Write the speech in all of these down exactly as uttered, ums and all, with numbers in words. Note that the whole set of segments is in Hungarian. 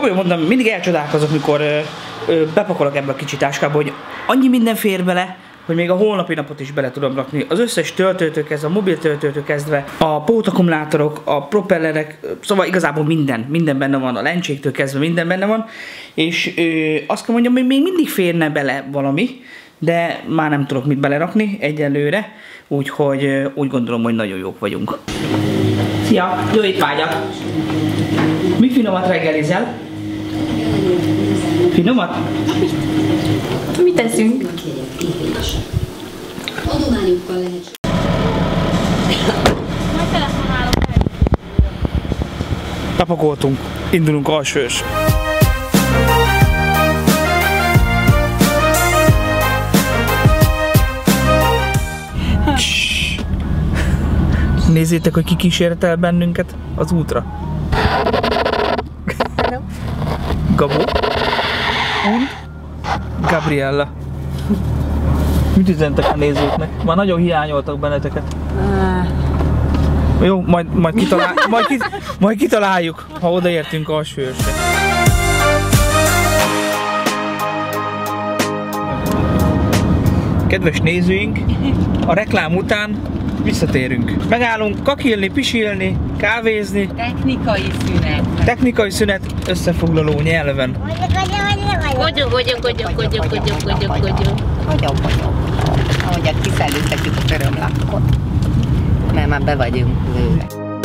komolyan mondom, mindig elcsodálkozok, mikor ö, ö, bepakolok ebbe a kicsi táskába, hogy annyi minden fér bele, hogy még a holnapi napot is bele tudom rakni. Az összes töltőtől kezdve, a mobil töltőtől kezdve, a pótakkumulátorok, a propellerek, szóval igazából minden, minden benne van, a lencséktől kezdve minden benne van, és ö, azt kell mondjam, hogy még mindig férne bele valami, de már nem tudok mit belerakni egyelőre, úgyhogy ö, úgy gondolom, hogy nagyon jók vagyunk. Szia! Jó étvágyat! Mi finomat reggelizel? Finomat? Mit teszünk? Adományokkal lehet. Majd telefonálok el. Bepakoltunk, indulunk alsős. Nézzétek, hogy ki kísért el bennünket az útra. Gabó. Und Gabriella. Mit üzentek a nézőknek? Már nagyon hiányoltak benneteket. Jó, majd, majd, kitalál, majd, kit, majd kitaláljuk, ha odaértünk alsóőrsre. Kedves nézőink, a reklám után visszatérünk. Megállunk kakilni, pisilni, kávézni. Technikai szünet. Technikai szünet, összefoglaló nyelven. Gogyó, gogyó, gogyó, gogyó, gogyó, gogyó, gogyó. Gogyó, gogyó. Ahogy kiszellőztetjük a körömlakkot. Mert már be vagyunk lőve.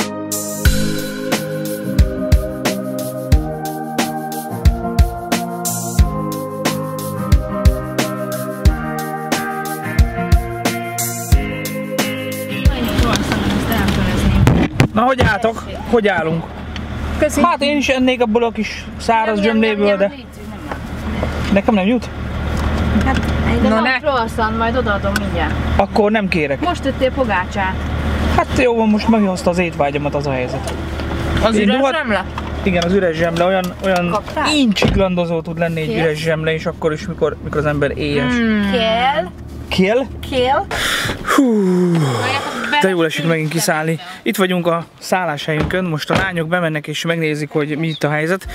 Na, hogy álltok? Hogy állunk? Köszi. Hát én is ennék abból a kis száraz zsömléből, de nekem nem jut? Hát, de no, van ne. croissant, majd odaadom mindjárt. Akkor nem kérek. Most ettél pogácsát. Hát jó van, most meghozta az étvágyamat, az a helyzet. Az üres Indulhat- zsemle? Igen, az üres zsemle olyan, olyan Kaptál? incsiklandozó tud lenni egy Kész? üres zsemle, és akkor is, mikor, mikor az ember éhes. Mm. Kell. Kél? Kell. Hú, de jól esik megint kiszállni. Itt vagyunk a szálláshelyünkön, most a lányok bemennek és megnézik, hogy mi itt a helyzet.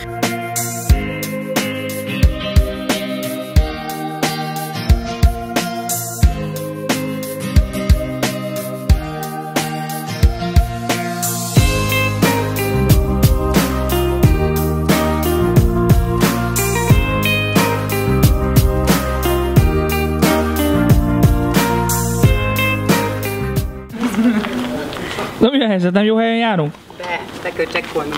Na mi a helyzet? Nem jó helyen járunk? Be, be kell csekkolni.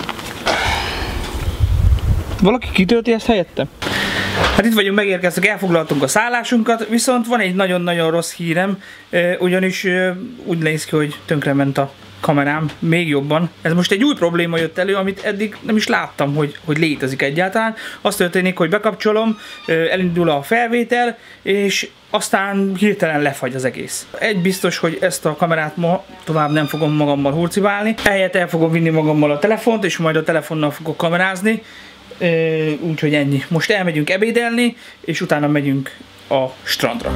Valaki kitölti ezt helyettem? Hát itt vagyunk, megérkeztük, elfoglaltunk a szállásunkat, viszont van egy nagyon-nagyon rossz hírem, ugyanis úgy néz ki, hogy tönkrement a kamerám, még jobban. Ez most egy új probléma jött elő, amit eddig nem is láttam, hogy, hogy létezik egyáltalán. Az történik, hogy bekapcsolom, elindul a felvétel, és aztán hirtelen lefagy az egész. Egy biztos, hogy ezt a kamerát ma tovább nem fogom magammal hurcibálni. Ehelyett el fogom vinni magammal a telefont, és majd a telefonnal fogok kamerázni. Úgyhogy ennyi. Most elmegyünk ebédelni, és utána megyünk a strandra.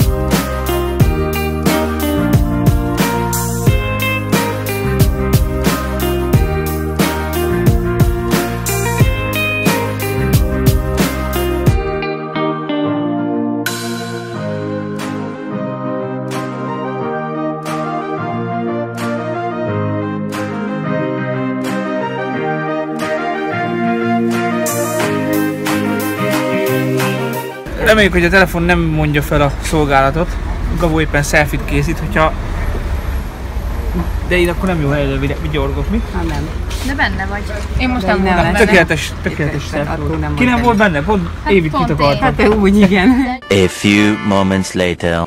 Reméljük, hogy a telefon nem mondja fel a szolgálatot. Gabó éppen selfie-t készít, hogyha... De én akkor nem jó helyre vigyorgok, mi? Ha nem. De benne vagy. Én most nem voltam benne. Tökéletes, tökéletes selfie. Ki nem volt benne? Pont Évit pont kitakartam. Hát ő úgy, igen. A few moments later.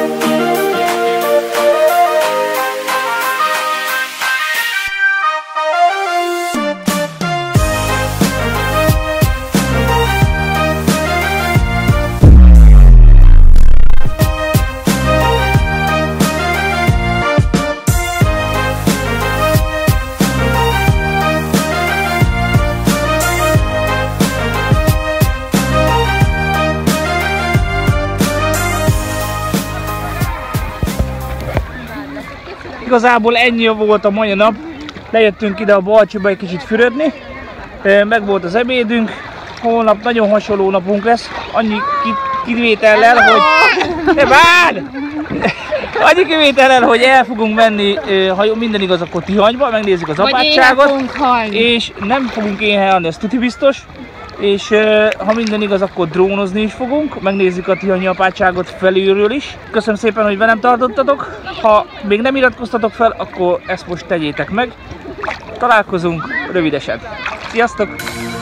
Igazából ennyi volt a mai nap. Lejöttünk ide a Balcsiba egy kicsit fürödni. Meg volt az ebédünk. holnap nagyon hasonló napunk lesz, annyi kivétellel, hogy... Ne várj! Annyi kivétellel, hogy el fogunk menni, ha minden igaz, akkor Tihanyba, megnézzük az apátságot, és nem fogunk éhen, ez tuti biztos, és ha minden igaz, akkor drónozni is fogunk, megnézzük a tihanyi apátságot felülről is. Köszönöm szépen, hogy velem tartottatok, ha még nem iratkoztatok fel, akkor ezt most tegyétek meg. Találkozunk rövidesen. Sziasztok!